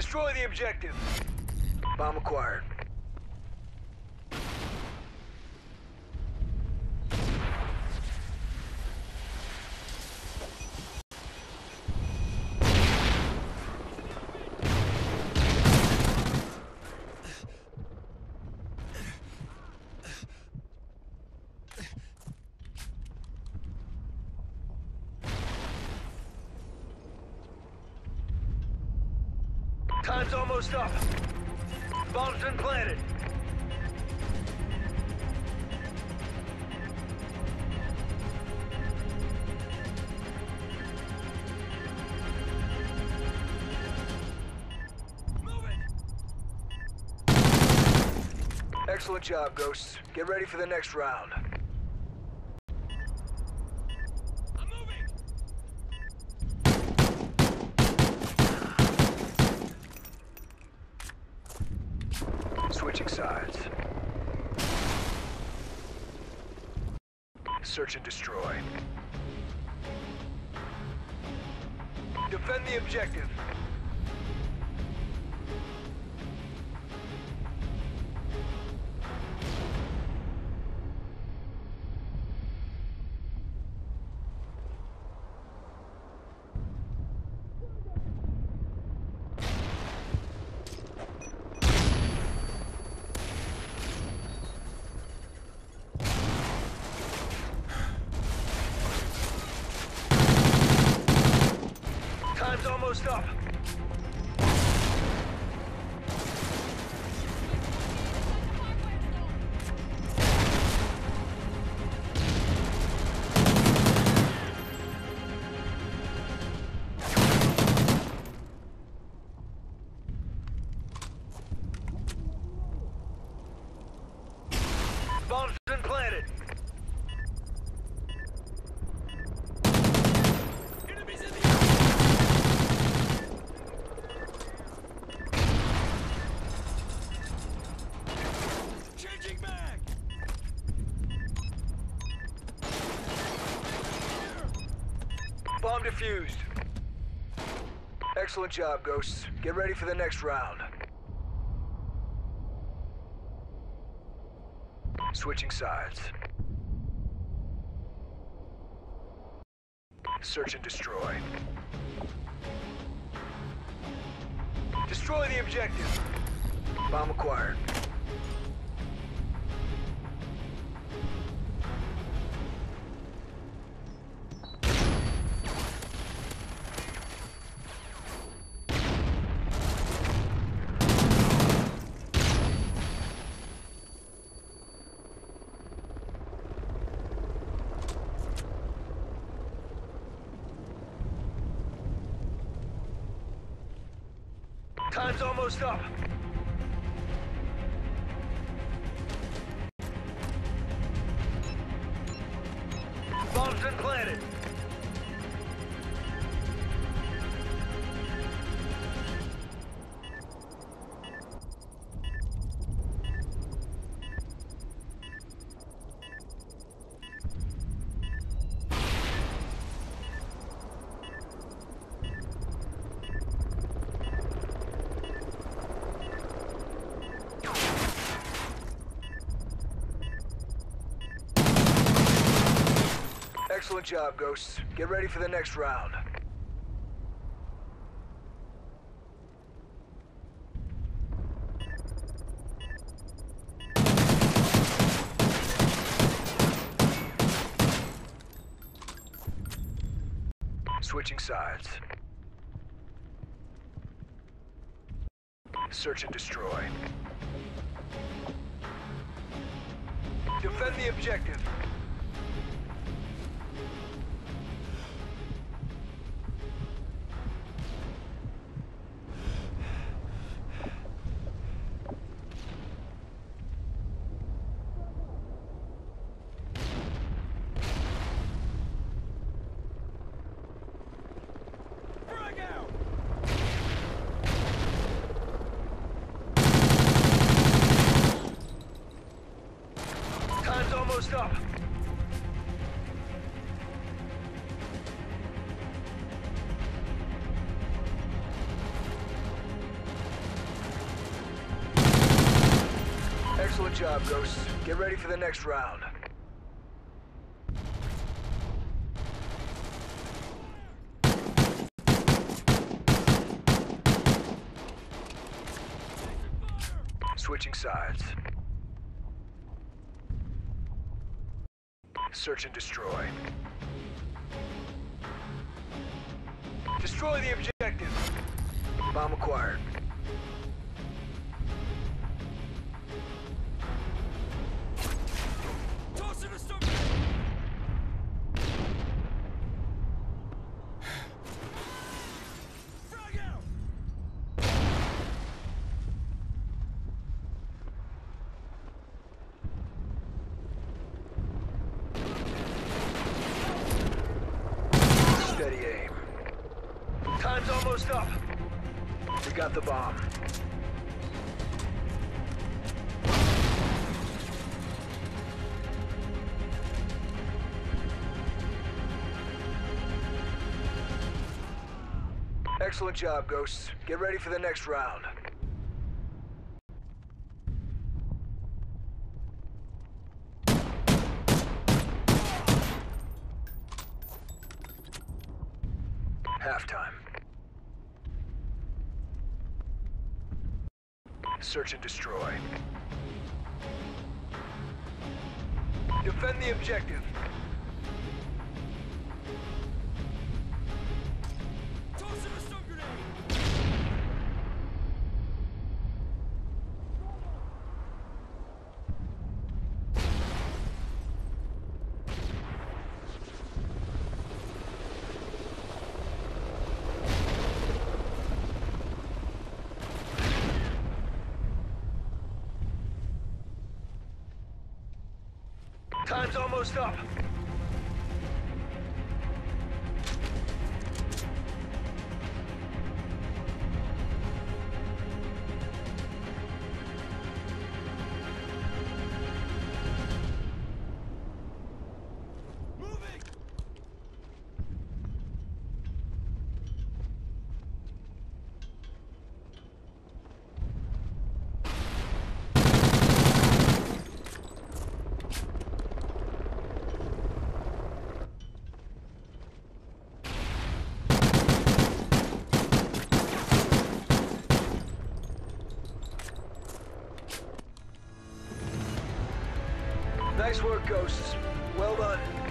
Destroy the objective. Bomb acquired. Time's almost up. Bomb's been planted. Excellent job, Ghosts. Get ready for the next round. Switching sides. Search and destroy. Defend the objective. Time's almost up. Bomb's been planted. Enemies in the air. Changing back. Bomb defused. Excellent job, Ghosts. Get ready for the next round. Switching sides. Search and destroy. Destroy the objective. Bomb acquired. Time's almost up. Bomb's been planted. Excellent job, Ghosts. Get ready for the next round. Switching sides. Search and destroy. Defend the objective. Time's almost up. Excellent job, Ghosts. Get ready for the next round. Switching sides. Search and destroy. Destroy the objective. Bomb acquired. Toss it a start. Frag out. Steady aim. Time's almost up. We got the bomb. Excellent job, Ghosts. Get ready for the next round. Halftime. Search and destroy. Defend the objective. Toss it a stun grenade. Time's almost up. Moving. Nice work, Ghosts. Well done.